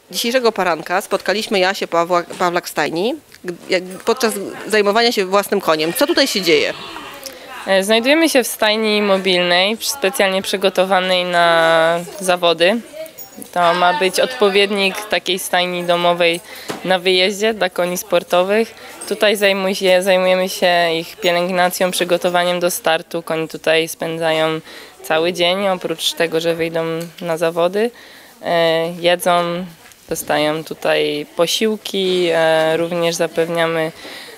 Dzisiejszego poranka spotkaliśmy Jasię Pawlak w stajni podczas zajmowania się własnym koniem. Co tutaj się dzieje? Znajdujemy się w stajni mobilnej, specjalnie przygotowanej na zawody. To ma być odpowiednik takiej stajni domowej na wyjeździe dla koni sportowych. Tutaj zajmujemy się ich pielęgnacją, przygotowaniem do startu. Koni tutaj spędzają cały dzień, oprócz tego, że wyjdą na zawody. Jedzą, dostają tutaj posiłki, również zapewniamy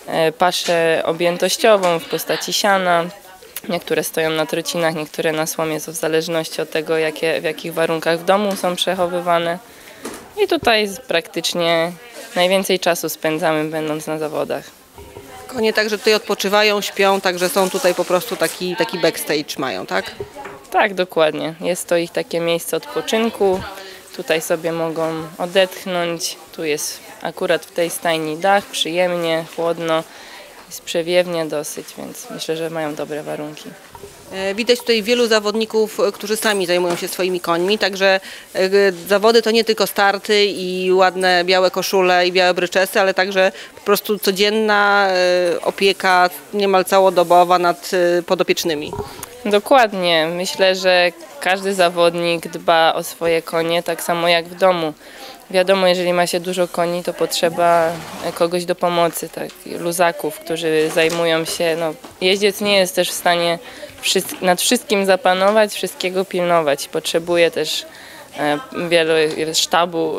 paszę objętościową w postaci siana. Niektóre stoją na trocinach, niektóre na słomie, to w zależności od tego, w jakich warunkach w domu są przechowywane. I tutaj praktycznie najwięcej czasu spędzamy, będąc na zawodach. Konie także tutaj odpoczywają, śpią, także są tutaj po prostu taki backstage mają, tak? Tak, dokładnie. Jest to ich takie miejsce odpoczynku. Tutaj sobie mogą odetchnąć. Tu jest akurat w tej stajni dach, przyjemnie, chłodno. Jest przewiewnie dosyć, więc myślę, że mają dobre warunki. Widać tutaj wielu zawodników, którzy sami zajmują się swoimi końmi, także zawody to nie tylko starty i ładne białe koszule i białe bryczesy, ale także po prostu codzienna opieka niemal całodobowa nad podopiecznymi. Dokładnie. Myślę, że każdy zawodnik dba o swoje konie tak samo jak w domu. Wiadomo, jeżeli ma się dużo koni, to potrzeba kogoś do pomocy, tak, luzaków, którzy zajmują się. Jeździec nie jest też w stanie nad wszystkim zapanować, wszystkiego pilnować. Potrzebuje też wielu sztabu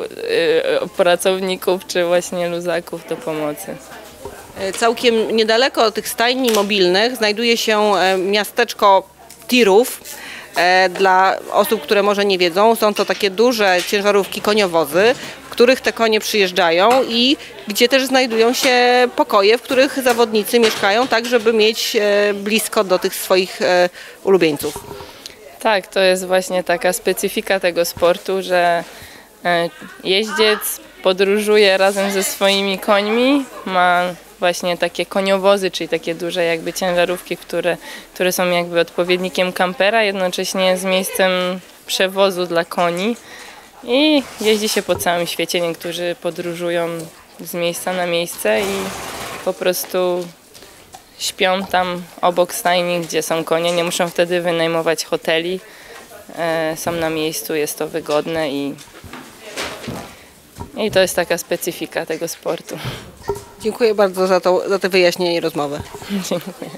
pracowników czy właśnie luzaków do pomocy. Całkiem niedaleko tych stajni mobilnych znajduje się miasteczko tirów. Dla osób, które może nie wiedzą, są to takie duże ciężarówki, koniowozy, w których te konie przyjeżdżają i gdzie też znajdują się pokoje, w których zawodnicy mieszkają, tak żeby mieć blisko do tych swoich ulubieńców. Tak, to jest właśnie taka specyfika tego sportu, że jeździec podróżuje razem ze swoimi końmi, ma właśnie takie koniowozy, czyli takie duże jakby ciężarówki, które są jakby odpowiednikiem kampera, jednocześnie z miejscem przewozu dla koni i jeździ się po całym świecie. Niektórzy podróżują z miejsca na miejsce i po prostu śpią tam obok stajni, gdzie są konie, nie muszą wtedy wynajmować hoteli, są na miejscu, jest to wygodne i to jest taka specyfika tego sportu. Dziękuję bardzo za to wyjaśnienie i rozmowę. Dziękuję.